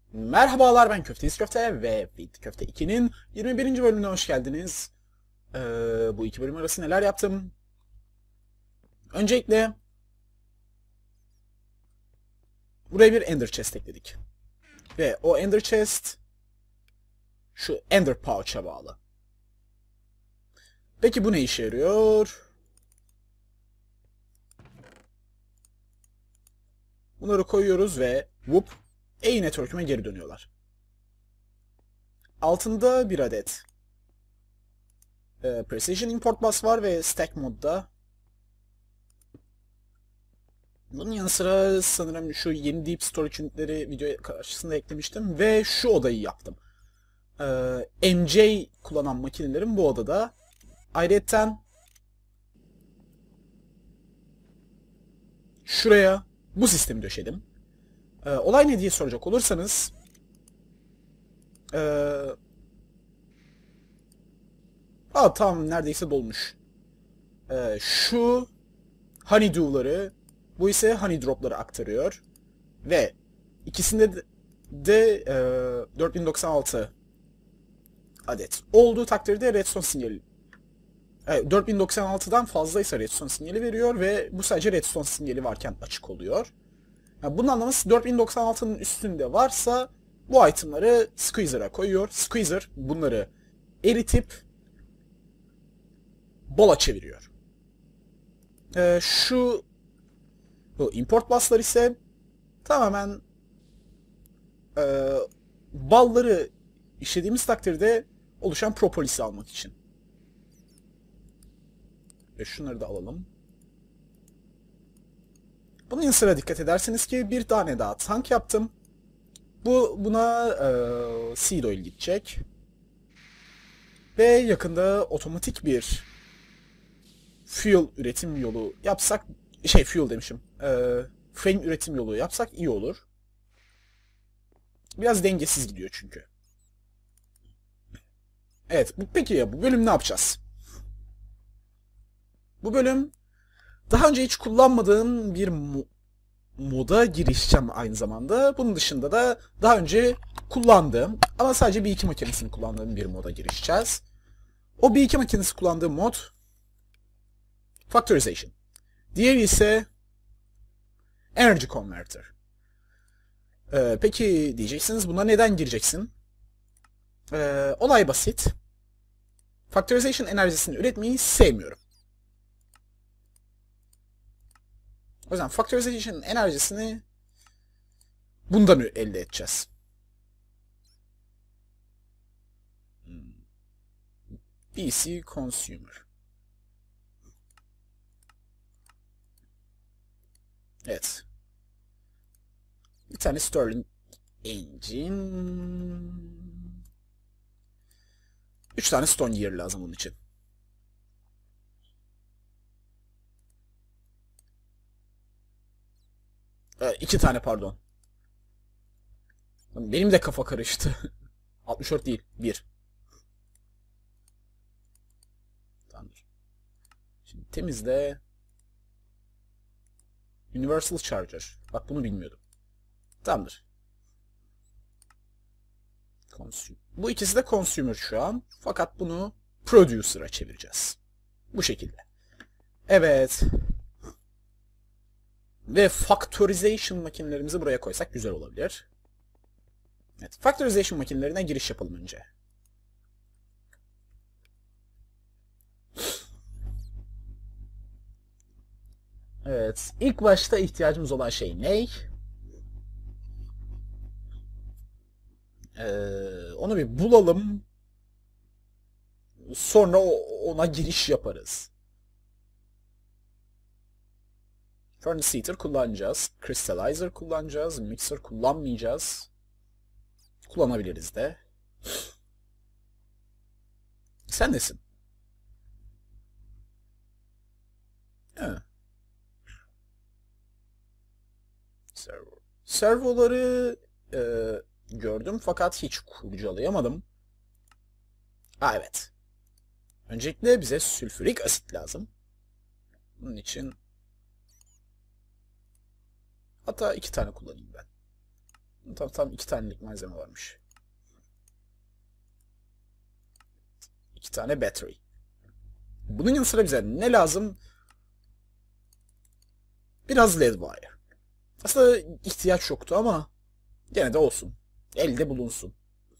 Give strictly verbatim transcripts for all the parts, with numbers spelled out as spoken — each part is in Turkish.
Merhabalar, ben Köfteyiz Köfte ve Fit Köfte iki'nin yirmi birinci bölümüne hoş geldiniz. Ee, bu iki bölüm arası neler yaptım? Öncelikle buraya bir Ender Chest ekledik. Ve o Ender Chest şu Ender Pouch'a bağlı. Peki bu ne işe yarıyor? Bunları koyuyoruz ve whoop, A-Network'üme geri dönüyorlar. Altında bir adet e, Precision Import Bus var ve Stack modda. Bunun yanı sıra sanırım şu yeni Deep Storage unitleri video karşısında eklemiştim ve şu odayı yaptım. Ee, M J kullanan makinelerin bu odada. Ayrıca şuraya bu sistemi döşedim. Ee, olay ne diye soracak olursanız ee, aa, tam neredeyse dolmuş. Ee, şu Honeydew'ları, bu ise Honey Drop'ları aktarıyor. Ve ikisinde de, de e, dört bin doksan altı adet olduğu takdirde redstone sinyali, e, dört bin doksan altıdan fazlaysa redstone sinyali veriyor ve bu sadece redstone sinyali varken açık oluyor. Yani bunun anlamı dört bin doksan altının üstünde varsa bu itemları Squeezer'a koyuyor. Squeezer bunları eritip bola çeviriyor. Ee, şu bu import bus'lar ise tamamen e, balları işlediğimiz takdirde oluşan propolisi almak için. Ve şunları da alalım. Bunun yanı sıra dikkat ederseniz ki bir tane daha tank yaptım. Bu buna e, seed oil gidecek. Ve yakında otomatik bir fuel üretim yolu yapsak, şey fuel demişim, e, frame üretim yolu yapsak iyi olur. Biraz dengesiz gidiyor çünkü. Evet, bu, peki ya bu bölüm ne yapacağız? Bu bölüm daha önce hiç kullanmadığım bir mo moda girişeceğim aynı zamanda. Bunun dışında da daha önce kullandığım ama sadece bir iki makinesini kullandığım bir moda girişeceğiz. O bir iki makinesi kullandığım mod Factorization. Diğeri ise Energy Converter. Ee, peki diyeceksiniz buna neden gireceksin? Ee, olay basit. Factorization enerjisini üretmeyi sevmiyorum. O yüzden Factorization enerjisini bundan elde edeceğiz. B C Consumer. Evet. Bir tane Sterling Engine. Üç tane Stone Gear lazım bunun için. Ee, iki tane pardon. Benim de kafa karıştı. altmış dört değil. bir. Tamamdır. Şimdi temizle. Universal Charger. Bak bunu bilmiyordum. Tamamdır. Consumer. Bu ikisi de Consumer şu an. Fakat bunu Producer'a çevireceğiz. Bu şekilde. Evet. Ve Factorization makinelerimizi buraya koysak güzel olabilir. Evet. Factorization makinelerine giriş yapalım önce. Evet. İlk başta ihtiyacımız olan şey ne? Ee, onu bir bulalım. Sonra ona giriş yaparız. Furnace Heater kullanacağız. Crystallizer kullanacağız. Mixer kullanmayacağız. Kullanabiliriz de. Sen nesin? He. Servo. Servoları e, gördüm fakat hiç kurcalayamadım. Ha evet. Öncelikle bize sülfürik asit lazım. Bunun için hatta iki tane kullanayım ben. Tam tam iki tanelik malzeme varmış. İki tane battery. Bunun yanı sıra bize ne lazım? Biraz led wire. Aslında ihtiyaç yoktu ama gene de olsun. Elde bulunsun.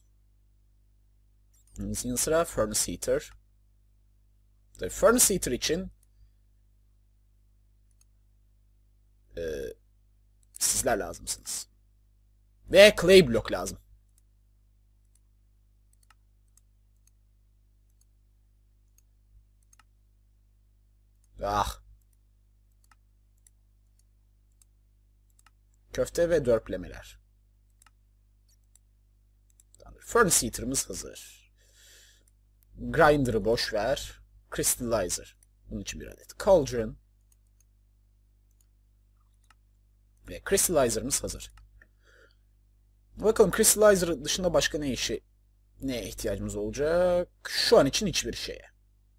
Bunun yanı sıra furnace heater. Tabii furnace heater için e, sizler lazımsınız. Ve clay block lazım. Ah. Köfte ve dörplemeler. Furnace heater'ımız hazır. Grinder'ı boş ver. Crystallizer. Bunun için bir adet. Cauldron. Ve Crystallizer'ımız hazır. Bakalım Crystallizer dışında başka ne işi neye ihtiyacımız olacak? Şu an için hiçbir şeye.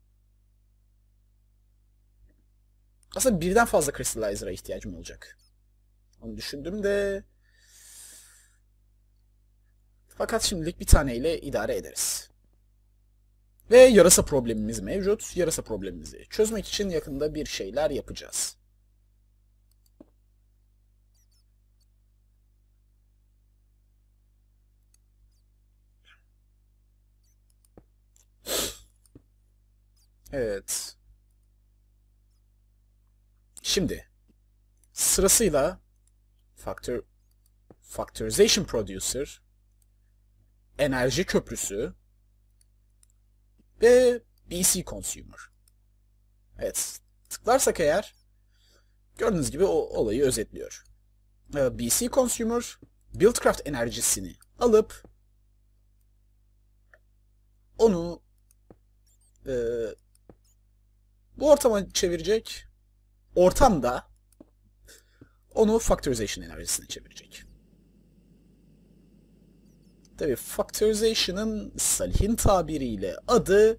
Aslında birden fazla Crystallizer'a ihtiyacım olacak. Onu düşündüm de... Fakat şimdilik bir taneyle idare ederiz. Ve yarasa problemimiz mevcut. Yarasa problemimizi çözmek için yakında bir şeyler yapacağız. Evet. Şimdi sırasıyla factor, Factorization Producer, Enerji Köprüsü ve B C Consumer. Evet. Tıklarsak eğer gördüğünüz gibi o olayı özetliyor. B C Consumer Buildcraft enerjisini alıp onu e, bu ortama çevirecek. Ortamda onu Factorization enerjisine çevirecek. Tabii Factorization'ın Salih'in tabiriyle adı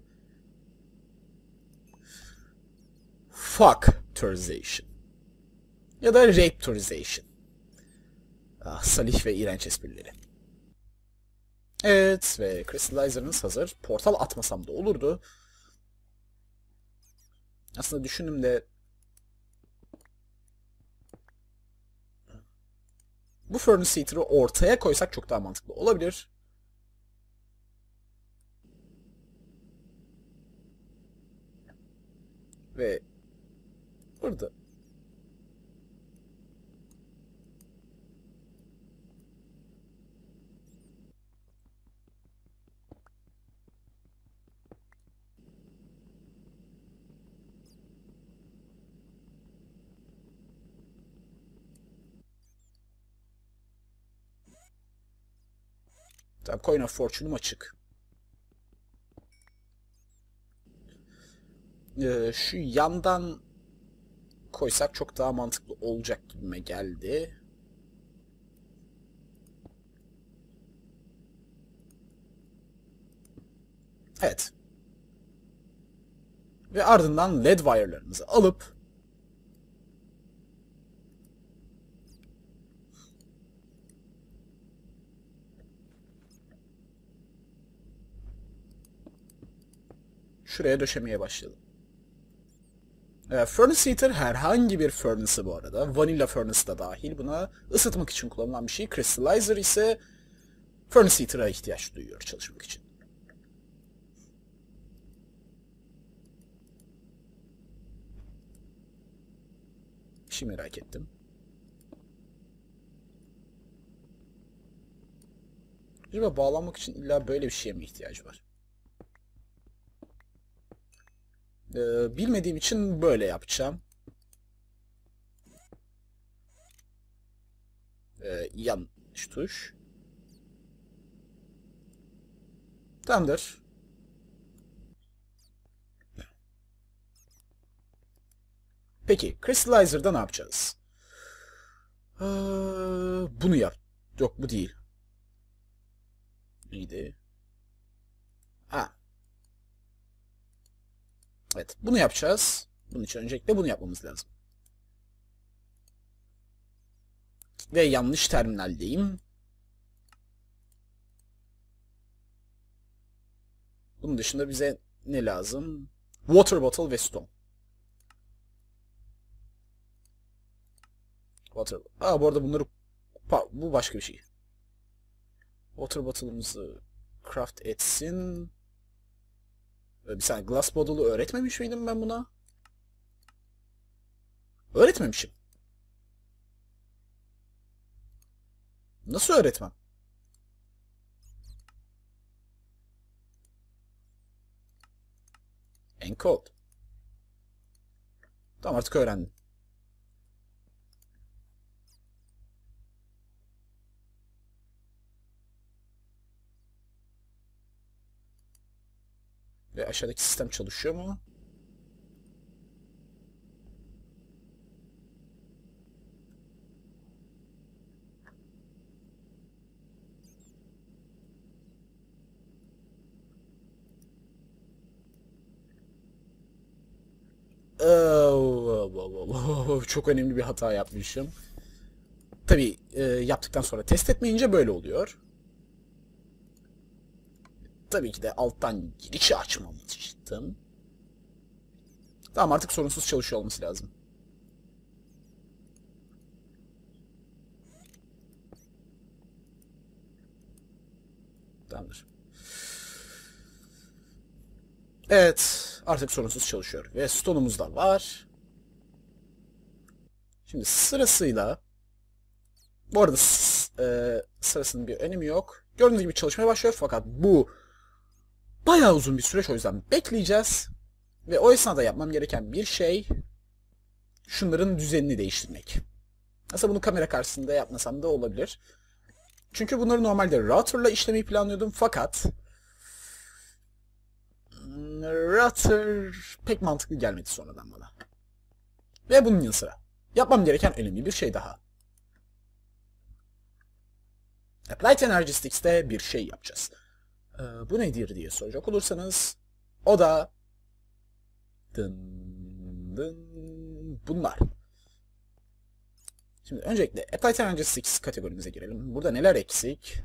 Factorization ya da Raptorization. Ah, Salih ve iğrenç esprileri. Evet ve Crystallizer'ınız hazır. Portal atmasam da olurdu. Aslında düşündüm de bu Furnace Heater'ı ortaya koysak çok daha mantıklı olabilir. Ve burada tabii Coin of Fortune'um açık. Ee, şu yandan koysak çok daha mantıklı olacak gibime geldi. Evet. Ve ardından led wire'larımızı alıp şuraya döşemeye başladım. Ee, Furnace Heater herhangi bir furnace'ı bu arada. Vanilla Furnace da dahil. Buna ısıtmak için kullanılan bir şey. Crystallizer ise Furnace Heater'a ihtiyaç duyuyor çalışmak için. Bir şey merak ettim. Acaba bağlanmak için illa böyle bir şeye mi ihtiyacı var? Ee, bilmediğim için böyle yapacağım. Ee, yanlış tuş. Tamamdır. Peki, Crystallizer'da ne yapacağız? Ee, bunu yap. Yok, bu değil. Neydi? Ha. Evet, bunu yapacağız. Bunun için öncelikle bunu yapmamız lazım. Ve yanlış terminaldeyim. Bunun dışında bize ne lazım? Water bottle ve stone. Water. Aa, bu arada bunları bu başka bir şey. Water bottle'ımızı craft etsin. Bir saniye, glass bottle'ı öğretmemiş miydim ben buna? Öğretmemişim. Nasıl öğretmem? Encode. Tamam, artık öğrendim. Ve aşağıdaki sistem çalışıyor mu? Çok önemli bir hata yapmışım. Tabii e, yaptıktan sonra test etmeyince böyle oluyor. Tabii ki de alttan girişi açmamıştım. Tamam, artık sorunsuz çalışıyor olması lazım. Tamamdır. Evet, artık sorunsuz çalışıyor. Ve stone'umuz da var. Şimdi sırasıyla... Bu arada e, sırasının bir önemi yok. Gördüğünüz gibi çalışmaya başlıyor, fakat bu bayağı uzun bir süreç, o yüzden bekleyeceğiz. Ve o esnada yapmam gereken bir şey şunların düzenini değiştirmek. Aslında bunu kamera karşısında yapmasam da olabilir. Çünkü bunları normalde router'la işlemeyi planlıyordum, fakat router pek mantıklı gelmedi sonradan bana. Ve bunun yanı sıra yapmam gereken önemli bir şey daha. Applied Energistics'te bir şey yapacağız. Ee, bu nedir diye soracak olursanız, o da dın dın bunlar. Şimdi öncelikle Applied Energistics kategorimize girelim. Burada neler eksik?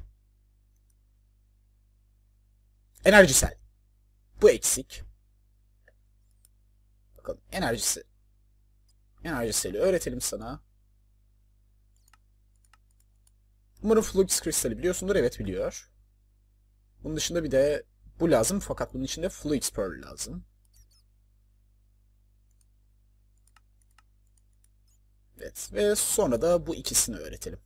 Enerjisel. Bu eksik. Bakalım, enerjisi. Enerjiseli öğretelim sana. Umarım Fluix kristali biliyorsundur. Evet, biliyor. Bunun dışında bir de bu lazım, fakat bunun içinde Fluix Pearl lazım. Evet, ve sonra da bu ikisini öğretelim.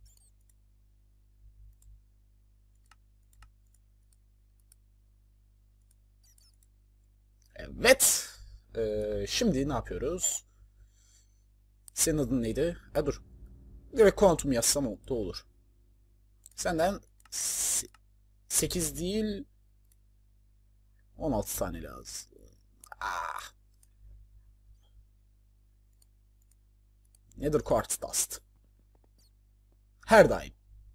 Evet. Ee, şimdi ne yapıyoruz? Senin adın neydi? Ha, dur. Direkt kuantum yazsam da olur. Senden sekiz değil on altı tane lazım. Ah. Nedir quartz dust? Her daim.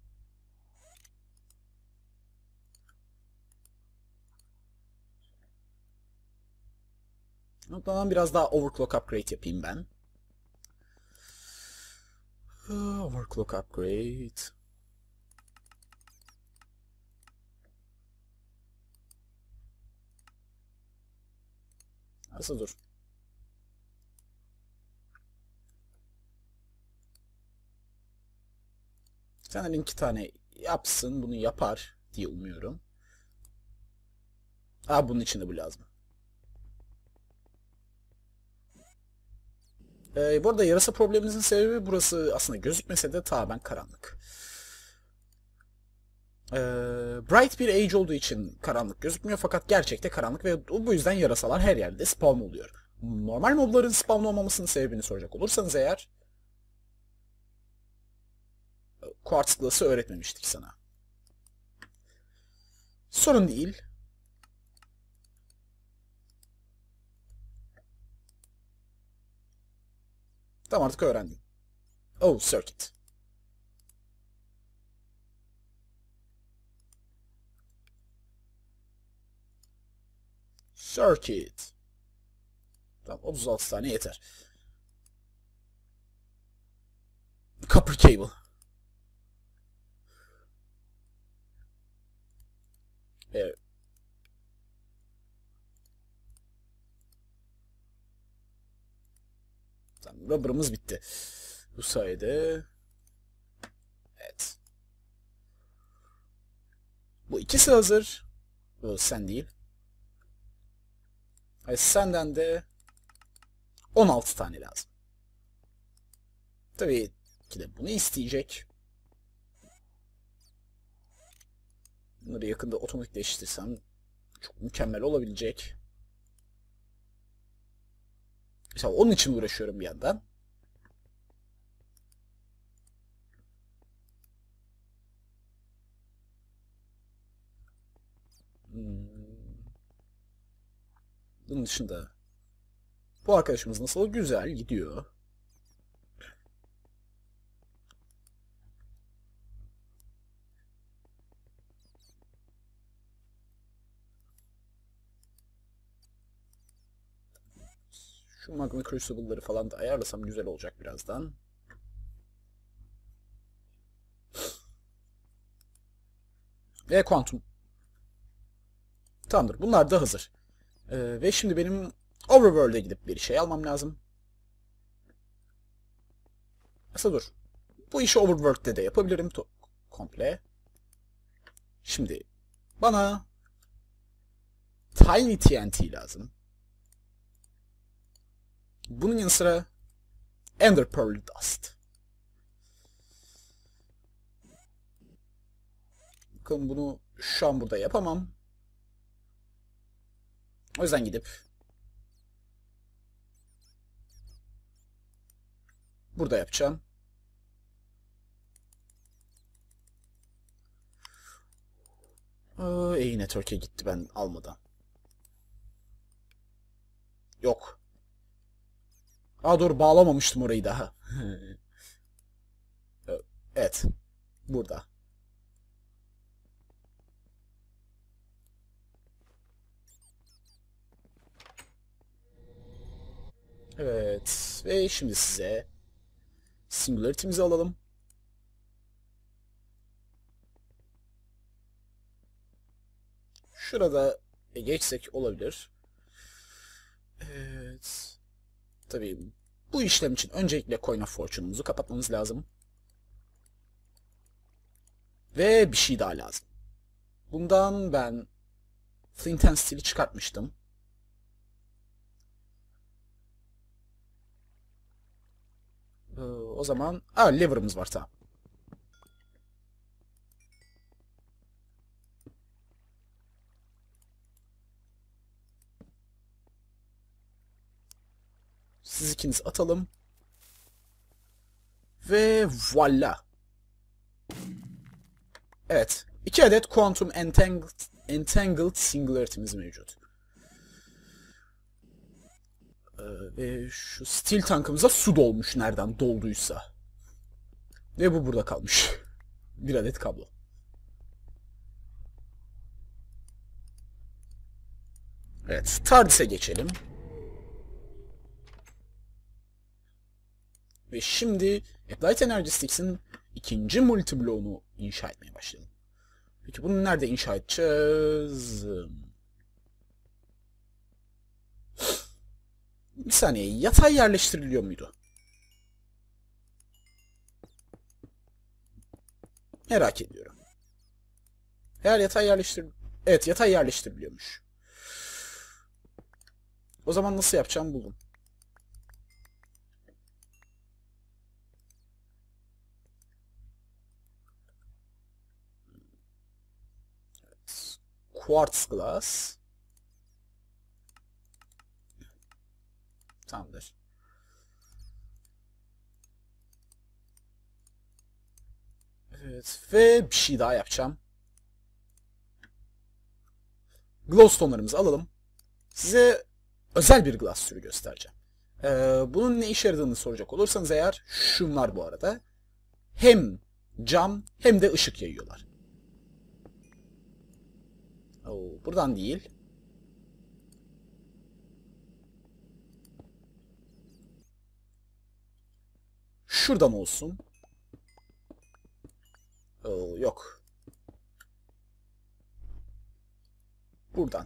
Noktadan biraz daha overclock upgrade yapayım ben. Overclock upgrade. Nasıl dur? Senden iki tane yapsın, bunu yapar diye umuyorum. Aa, bunun içinde bu lazım. Ee, bu arada yarasa problemimizin sebebi burası aslında gözükmese de tamamen karanlık. Ee, bright bir age olduğu için karanlık gözükmüyor, fakat gerçekte karanlık ve bu yüzden yarasalar her yerde spawn oluyor. Normal mobların spawn olmamasının sebebini soracak olursanız eğer, Quartz Glass'ı öğretmemiştik sana. Sorun değil. Tamam, artık öğrendim. Oh, circuit. Circuit. Tamam, otuz altı tane yeter. Copper cable. Evet. rubber'ımız bitti. Bu sayede evet. Bu ikisi hazır. Bu sen değil. Hayır, senden de on altı tane lazım. Tabii ki de bunu isteyecek. Bunları yakında otomatikleştirsem çok mükemmel olabilecek. Mesela onun için uğraşıyorum bir yandan. Hmm. Bunun dışında bu arkadaşımız nasıl? Güzel gidiyor. Şu magma crucible'ları falan da ayarlasam güzel olacak birazdan. Ve kuantum. Tamamdır. Bunlar da hazır. Ee, ve şimdi benim Overworld'e gidip bir şey almam lazım. Aslında dur. Bu işi Overworld'de de yapabilirim. Komple. Şimdi bana Tiny T N T lazım. Bunun yanı sıra Ender Pearl Dust. Bakın bunu şu an burada yapamam. O yüzden gidip burada yapacağım. Aa, iyi network'e gitti ben almadan. Yok. Aa doğru bağlamamıştım orayı daha. Evet. Burada. Evet. Ve şimdi size Singularity'mizi alalım. Şurada geçsek olabilir. Evet. Tabii bu işlem için öncelikle Coin of Fortune'umuzu kapatmamız lazım. Ve bir şey daha lazım. Bundan ben Flint and Steel'i çıkartmıştım. Ee, o zaman... Aa, lever'ımız var, tamam. Siz ikiniz atalım. Ve voila. Evet. iki adet Quantum Entangled, Entangled Singularity'miz mevcut. Ee, ve şu Steel tankımıza su dolmuş nereden dolduysa. Ve bu burada kalmış. Bir adet kablo. Evet. TARDIS'e geçelim. Ve şimdi Applied Energetics'in ikinci multibloğunu inşa etmeye başlayalım. Peki bunu nerede inşa edeceğiz? Bir saniye, yatay yerleştiriliyor muydu? Merak ediyorum. Eğer yatay yerleştir... Evet, yatay yerleştiriliyormuş. O zaman nasıl yapacağım buldum. Evet. Quartz glass. Tamamdır. Evet, ve bir şey daha yapacağım. Glowstone'larımızı alalım. Size özel bir glass türü göstereceğim. Ee, bunun ne işe yaradığını soracak olursanız eğer, şunlar bu arada. Hem cam hem de ışık yayıyorlar. Oo, buradan değil. Şuradan olsun. Oo, yok. Buradan.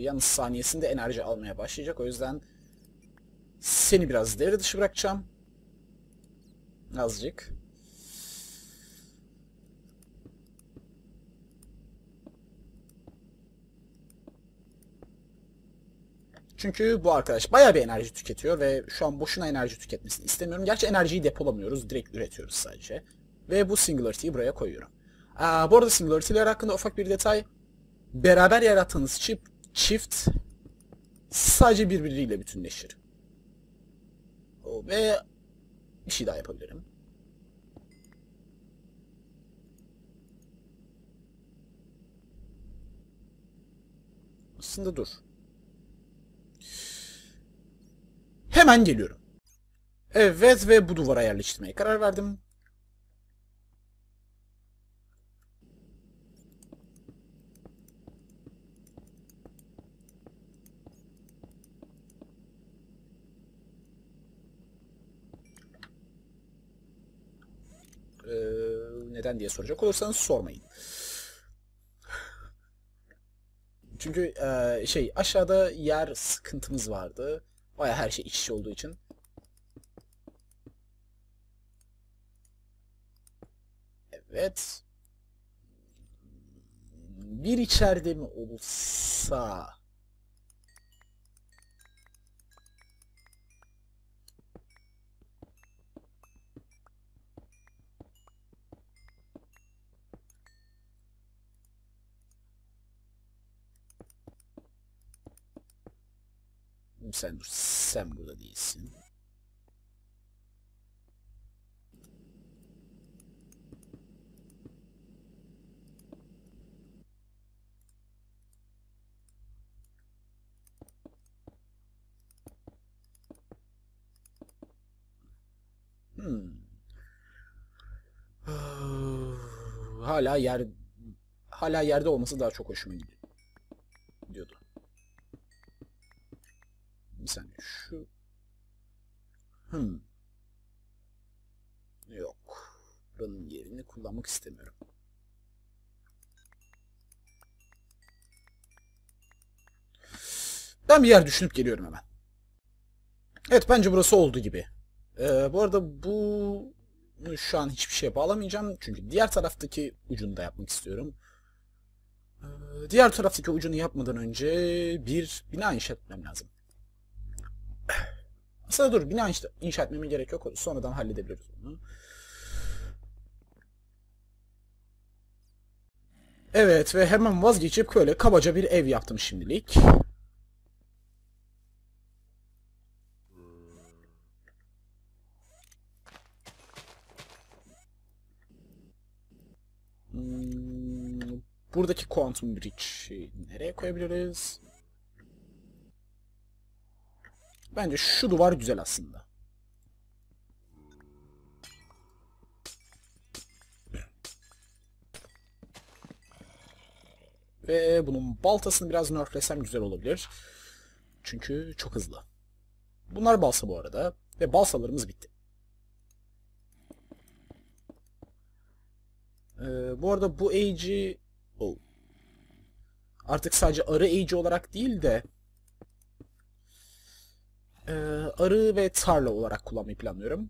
yalnız saniyesinde enerji almaya başlayacak. O yüzden seni biraz devre dışı bırakacağım. Azıcık. Çünkü bu arkadaş bayağı bir enerji tüketiyor ve şu an boşuna enerji tüketmesini istemiyorum. Gerçi enerjiyi depolamıyoruz, direkt üretiyoruz sadece. Ve bu Singularity'yi buraya koyuyorum. Aa, bu arada Singularity'ler hakkında ufak bir detay. Beraber yarattığınız çift, çift sadece birbiriyle bütünleşir. Ve bir şey daha yapabilirim. Aslında dur. Hemen geliyorum. Evet ve bu duvara yerleştirmeye karar verdim. Ee, neden diye soracak olursanız sormayın. Çünkü e, şey aşağıda yer sıkıntımız vardı. Baya her şey iç içe olduğu için. Evet. Bir içeride mi olsa? Sen dur. Sen burada değilsin. Hmm. Hala yer hala yerde olması daha çok hoşuma gidiyordu. Bir saniye şu hmm. Yok. Buranın yerini kullanmak istemiyorum. Ben bir yer düşünüp geliyorum hemen. Evet bence burası oldu gibi. Ee, bu arada bu şu an hiçbir şeye bağlamayacağım. Çünkü diğer taraftaki ucunu da yapmak istiyorum. Ee, diğer taraftaki ucunu yapmadan önce bir bina inşa etmem lazım. Aslında dur bina inşa, inşa etmeme gerek yok. Sonradan halledebiliriz onu. Evet ve hemen vazgeçip böyle kabaca bir ev yaptım şimdilik. Hmm, buradaki Quantum Bridge'i nereye koyabiliriz? Bence şu duvar güzel aslında. Ve bunun baltasını biraz nerflesem güzel olabilir. Çünkü çok hızlı. Bunlar balsa bu arada. Ve balsalarımız bitti. Ee, bu arada bu age'i oh. Artık sadece arı age'i olarak değil de e, arı ve tarla olarak kullanmayı planlıyorum.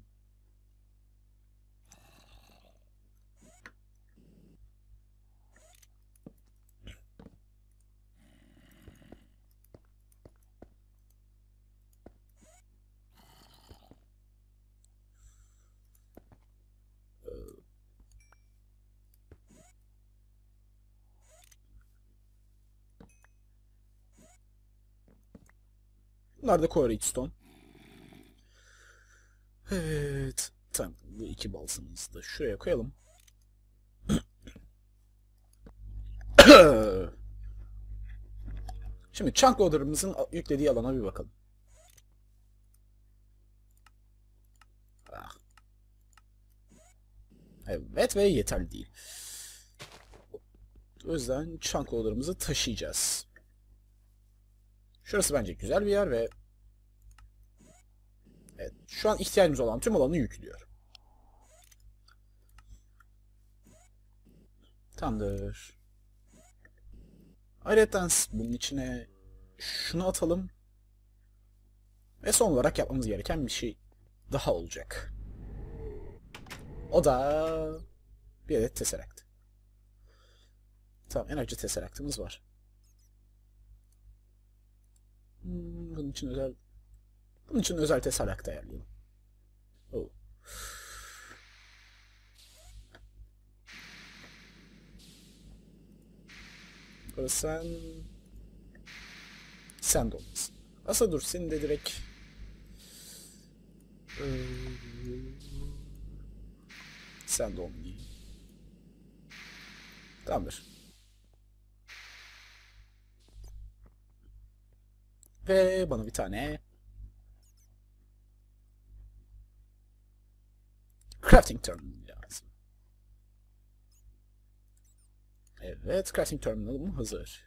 Bunlar da Core Redstone. Evet. Tamam. Bu iki balsamızı da şuraya koyalım. Şimdi chunk loader'ımızın yüklediği alana bir bakalım. Ah. Evet ve yeterli değil. O yüzden chunk loader'ımızı taşıyacağız. Şurası bence güzel bir yer ve evet, şu an ihtiyacımız olan tüm alanı yüklüyor. Tamamdır. Ayrıca bunun içine şunu atalım. Ve son olarak yapmamız gereken bir şey daha olacak. O da bir adet Tesseract. Tamam, enerji Tesseract'ımız var. Hmm, bunun için özel bunun için özel Tesseract ayarlayalım. Oh. Burası sen... Sen de olmasın. Asa dur, seni de direkt... Ee... Sen de olmayayım. Tamamdır. Ve bana bir tane... Crafting Terminal lazım. Evet, Crafting Terminal'ım hazır.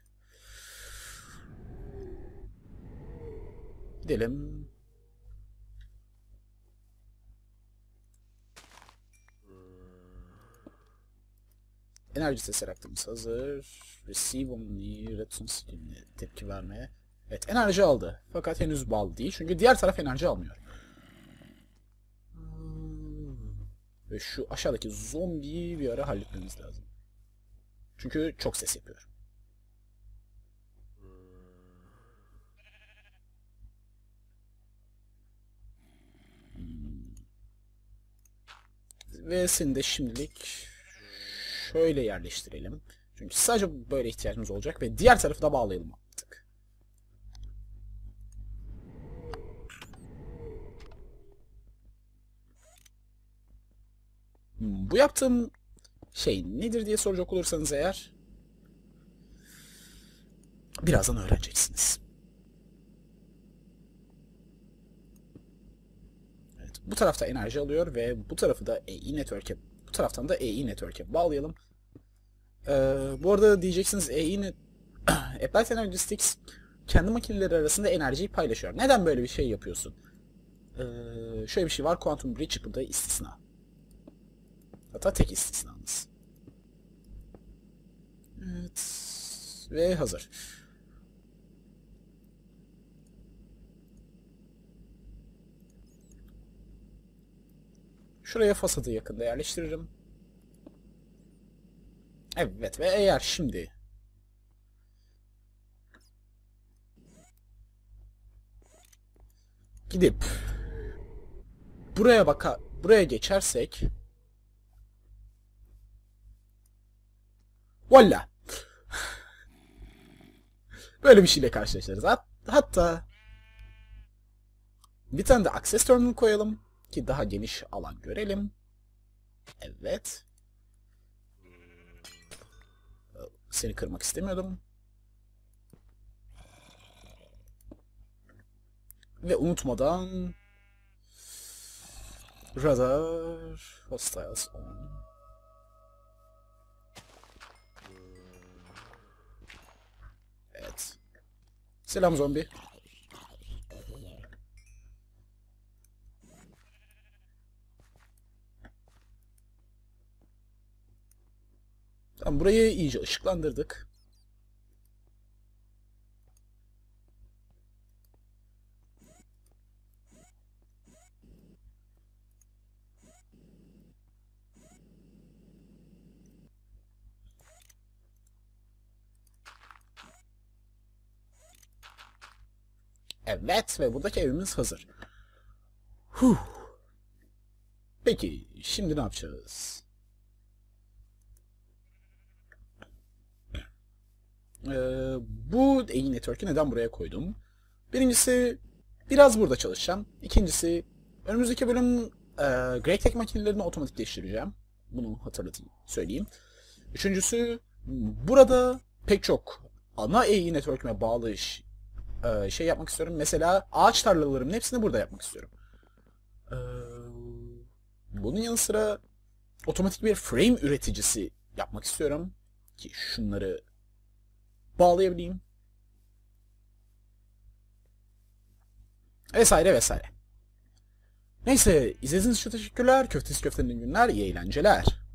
Gidelim. Enerji Tesseract'ımız hazır. Receive only, redstone stiline tepki vermeye. Evet, enerji aldı. Fakat henüz bağlı değil. Çünkü diğer taraf enerji almıyor. Ve şu aşağıdaki zombiyi bir ara halletmemiz lazım. Çünkü çok ses yapıyor. Hmm. Ve seni de şimdilik şöyle yerleştirelim. Çünkü sadece böyle ihtiyacımız olacak ve diğer tarafı da bağlayalım artık. Hmm, bu yaptığım şey nedir diye soracak olursanız eğer birazdan öğreneceksiniz. Evet, bu tarafta enerji alıyor ve bu tarafı da A E Network'e, bu taraftan da A E Network'e bağlayalım. Ee, bu arada diyeceksiniz A E Net Applied Energetics kendi makineleri arasında enerjiyi paylaşıyor. Neden böyle bir şey yapıyorsun? Ee, şöyle bir şey var. Quantum Breach burada istisna. Hatta tek istisnamız. Evet. Ve hazır. Şuraya fasadı yakında yerleştiririm. Evet ve eğer şimdi gidip buraya baka buraya geçersek valla böyle bir şeyle karşılaşırız. Hat hatta bir tane de access terminal koyalım ki daha geniş alan görelim. Evet. Seni kırmak istemiyordum. Ve unutmadan radar hostiles on. Evet. Selam zombi. Tamam, burayı iyice ışıklandırdık. Evet ve buradaki evimiz hazır. Huh. Peki şimdi ne yapacağız? Ee, bu A E Network'ü neden buraya koydum? Birincisi biraz burada çalışacağım. İkincisi önümüzdeki bölüm e, Great makinelerini otomatikleştireceğim. Bunu hatırlatayım, söyleyeyim. Üçüncüsü burada pek çok ana A E Network'üme bağlı iş, e, şey yapmak istiyorum. Mesela ağaç tarlalarımın hepsini burada yapmak istiyorum. Ee, bunun yanı sıra otomatik bir frame üreticisi yapmak istiyorum. Ki şunları bağlayabileyim. Vesaire vesaire. Neyse, izlediğiniz için teşekkürler. Köftesi köftenin günler, iyi eğlenceler.